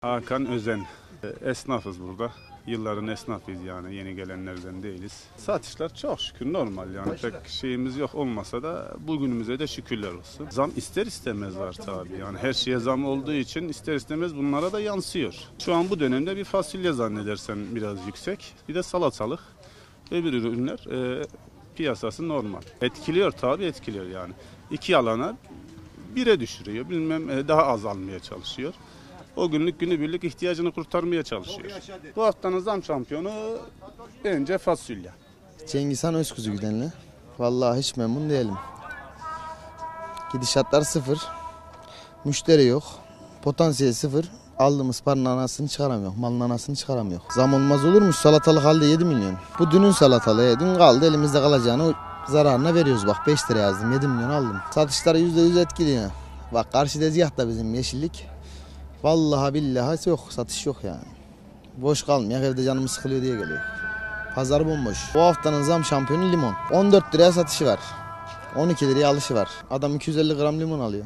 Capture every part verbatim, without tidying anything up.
Hakan Özen. Esnafız burada. Yılların esnafıyız yani, yeni gelenlerden değiliz. Satışlar çok şükür normal yani, pek şeyimiz yok, olmasa da bugünümüze de şükürler olsun. Zam ister istemez var tabii yani, her şeye zam olduğu için ister istemez bunlara da yansıyor. Şu an bu dönemde bir fasulye zannedersen biraz yüksek, bir de salatalık, öbür ürünler e, piyasası normal. Etkiliyor tabii, etkiliyor yani. İki alana bire düşürüyor, bilmem e, daha az almaya çalışıyor. O günlük günübirlik ihtiyacını kurtarmaya çalışıyor. Bu haftanın zam şampiyonu bence fasulye. Cengizhan Özkuzu Güdenli. Vallahi hiç memnun değilim. Gidişatlar sıfır. Müşteri yok. Potansiyel sıfır. Aldığımız paranın anasını çıkaramıyor. Malın anasını çıkaramıyor. Zam olmaz olurmuş. Salatalık halde yedi milyon. Bu dünün salatalığı. Dün kaldı, elimizde kalacağını zararına veriyoruz. Bak beş lira yazdım, yedi milyon aldım. Satışları yüzde yüz etkiliyor. Bak karşı tezgah da bizim yeşillik. Vallahi billahi yok, satış yok yani. Boş kalmıyor, evde canımız sıkılıyor diye geliyor. Pazar bomboş. Bu haftanın zam şampiyonu limon. on dört liraya satışı var. on iki liraya alışı var. Adam iki yüz elli gram limon alıyor.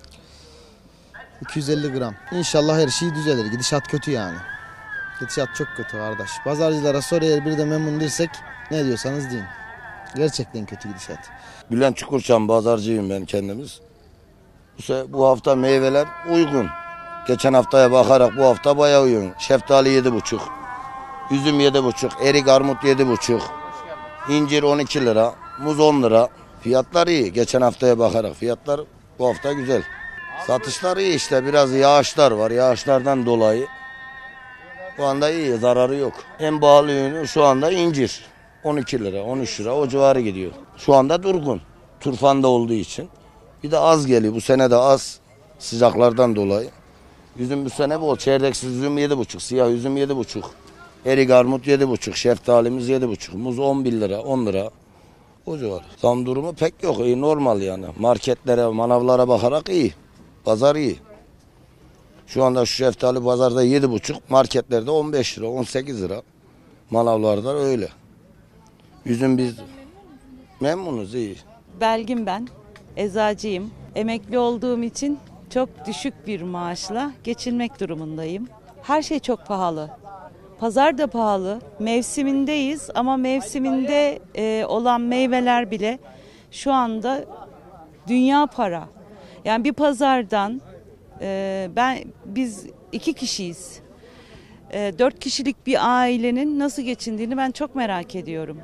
iki yüz elli gram. İnşallah her şey düzelir. Gidişat kötü yani. Gidişat çok kötü kardeş. Pazarcılara soru, eğer bir de memnun değilsek ne diyorsanız deyin. Gerçekten kötü gidişat. Bülent Çukurçam, pazarcıyım ben kendimiz. Bu, bu hafta meyveler uygun. Geçen haftaya bakarak bu hafta bayağı uygun. Şeftali yedi buçuk, üzüm yedi buçuk, erik armut yedi buçuk, incir on iki lira, muz on lira. Fiyatlar iyi. Geçen haftaya bakarak fiyatlar bu hafta güzel. Satışlar iyi işte, biraz yağışlar var. Yağışlardan dolayı bu anda iyi, zararı yok. En pahalı ürünü şu anda incir. on iki lira, on üç lira o civarı gidiyor. Şu anda durgun. Turfanda olduğu için. Bir de az geliyor. Bu sene de az sıcaklardan dolayı. Üzüm bu sene bol. Çeyreksiz üzüm yedi buçuk, siyah üzüm yedi buçuk, erik armut yedi buçuk, şeftalimiz yedi buçuk, muz on bir lira, on lira. O civar. Zam durumu pek yok. İyi, normal yani. Marketlere, manavlara bakarak iyi. Pazar iyi. Şu anda şu şeftali pazarda yedi buçuk, marketlerde on beş lira, on sekiz lira. Manavlarda öyle. Üzüm biz memnunuz, iyi. Belgin ben. Eczacıyım. Emekli olduğum için çok düşük bir maaşla geçinmek durumundayım. Her şey çok pahalı. Pazar da pahalı. Mevsimindeyiz ama mevsiminde e, olan meyveler bile şu anda dünya para. Yani bir pazardan e, ben biz iki kişiyiz. E, dört kişilik bir ailenin nasıl geçindiğini ben çok merak ediyorum.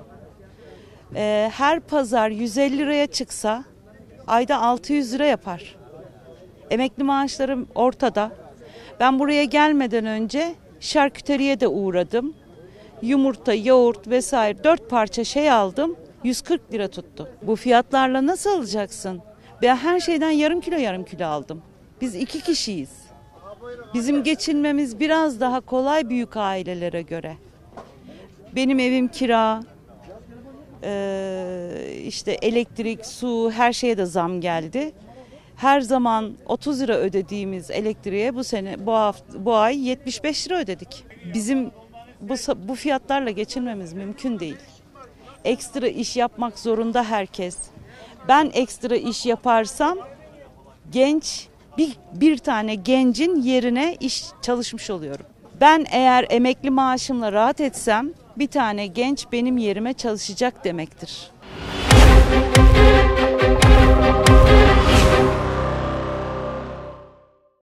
E, her pazar yüz elli liraya çıksa ayda altı yüz lira yapar. Emekli maaşlarım ortada. Ben buraya gelmeden önce şarküteriye de uğradım. Yumurta, yoğurt vesaire dört parça şey aldım. yüz kırk lira tuttu. Bu fiyatlarla nasıl alacaksın? Ben her şeyden yarım kilo yarım kilo aldım. Biz iki kişiyiz. Bizim geçinmemiz biraz daha kolay büyük ailelere göre. Benim evim kira. Ee, işte elektrik, su, her şeye de zam geldi. Her zaman otuz lira ödediğimiz elektriğe bu sene bu hafta, bu ay yetmiş beş lira ödedik. Bizim bu bu fiyatlarla geçinmemiz mümkün değil. Ekstra iş yapmak zorunda herkes. Ben ekstra iş yaparsam genç bir bir tane gencin yerine iş çalışmış oluyorum. Ben eğer emekli maaşımla rahat etsem bir tane genç benim yerime çalışacak demektir.